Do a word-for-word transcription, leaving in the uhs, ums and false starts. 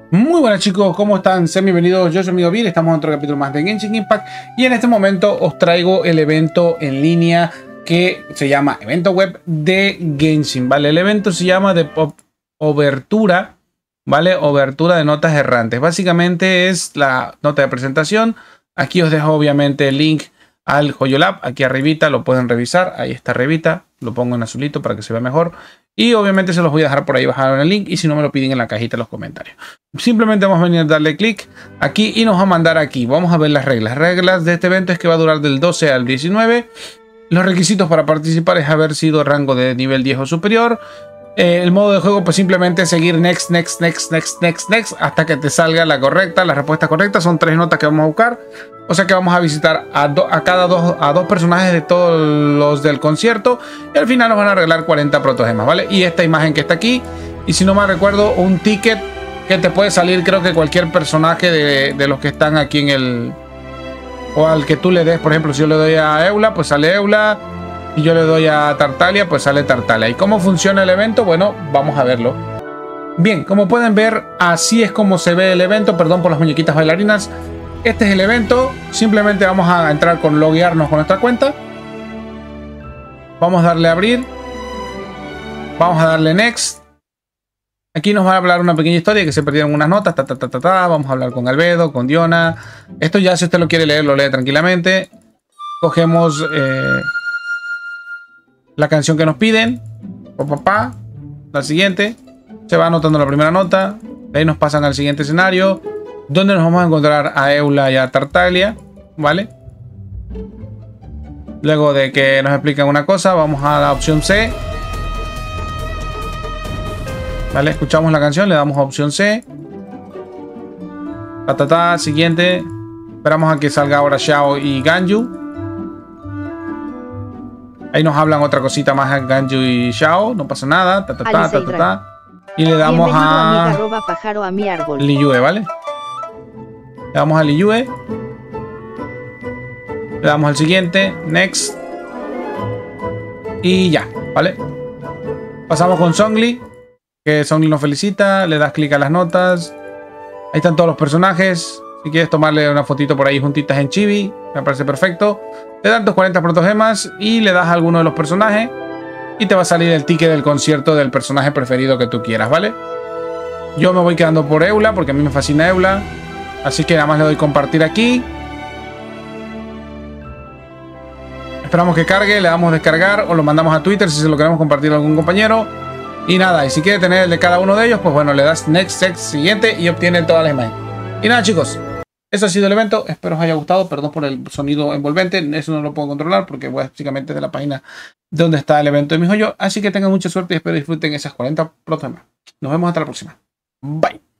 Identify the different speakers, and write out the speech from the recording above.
Speaker 1: Muy buenas chicos, ¿cómo están? Sean bienvenidos, yo soy amigo Vir, estamos en otro capítulo más de Genshin Impact y en este momento os traigo el evento en línea que se llama Evento Web de Genshin, ¿vale? El evento se llama de Obertura, ¿vale? Obertura de notas errantes. Básicamente es la nota de presentación. Aquí os dejo obviamente el link al JoyoLab, aquí arribita lo pueden revisar, ahí está arribita, lo pongo en azulito para que se vea mejor. Y obviamente se los voy a dejar por ahí bajado en el link y si no me lo piden en la cajita de los comentarios. Simplemente vamos a venir a darle clic aquí y nos va a mandar aquí. Vamos a ver las reglas. Las reglas de este evento es que va a durar del doce al diecinueve. Los requisitos para participar es haber sido rango de nivel diez o superior. Eh, el modo de juego pues simplemente seguir next, next, next, next, next, next hasta que te salga la correcta. La respuesta correcta son tres notas que vamos a buscar. O sea que vamos a visitar a, do, a cada dos, a dos personajes de todos los del concierto. Y al final nos van a arreglar cuarenta protogemas, ¿vale? Y esta imagen que está aquí. Y si no me recuerdo, un ticket que te puede salir, creo que cualquier personaje de, de los que están aquí en el... O al que tú le des, por ejemplo, si yo le doy a Eula, pues sale Eula. Y yo le doy a Tartaglia, pues sale Tartaglia. ¿Y cómo funciona el evento? Bueno, vamos a verlo. Bien, como pueden ver, así es como se ve el evento. Perdón por las muñequitas bailarinas. Este es el evento. Simplemente vamos a entrar con loguearnos con nuestra cuenta. Vamos a darle a abrir. Vamos a darle next. Aquí nos va a hablar una pequeña historia que se perdieron unas notas. Ta, ta, ta, ta, ta. Vamos a hablar con Albedo, con Diona. Esto ya si usted lo quiere leer, lo lee tranquilamente. Cogemos eh, la canción que nos piden. Papá, la siguiente. Se va anotando la primera nota. De ahí nos pasan al siguiente escenario, donde nos vamos a encontrar a Eula y a Tartaglia, ¿vale? Luego de que nos explican una cosa, vamos a la opción C. ¿Vale? Escuchamos la canción, le damos a opción C. Ta, ta, ta, siguiente. Esperamos a que salga ahora Xiao y Ganyu. Ahí nos hablan otra cosita más a Ganyu y Xiao, no pasa nada. Ta, ta, ta, ta, ta, ta. Y le damos a,
Speaker 2: a mi árbol.
Speaker 1: Liyue, ¿vale? Le damos a Liyue. Le damos al siguiente. Next. Y ya, ¿vale? Pasamos con Zhongli. Que Zhongli nos felicita. Le das clic a las notas. Ahí están todos los personajes. Si quieres tomarle una fotito por ahí juntitas en Chibi, me parece perfecto. Le das tus cuarenta protogemas y le das a alguno de los personajes. Y te va a salir el ticket del concierto del personaje preferido que tú quieras, ¿vale? Yo me voy quedando por Eula porque a mí me fascina Eula. Así que nada más le doy compartir aquí. Esperamos que cargue, le damos descargar o lo mandamos a Twitter si se lo queremos compartir a algún compañero. Y nada, y si quiere tener el de cada uno de ellos, pues bueno, le das next, next, siguiente y obtiene todas las imágenes. Y nada chicos, eso ha sido el evento. Espero os haya gustado. Perdón por el sonido envolvente, eso no lo puedo controlar porque básicamente es de la página donde está el evento de mi joyo. Así que tengan mucha suerte y espero disfruten esas cuarenta protogemas. Nos vemos hasta la próxima. Bye.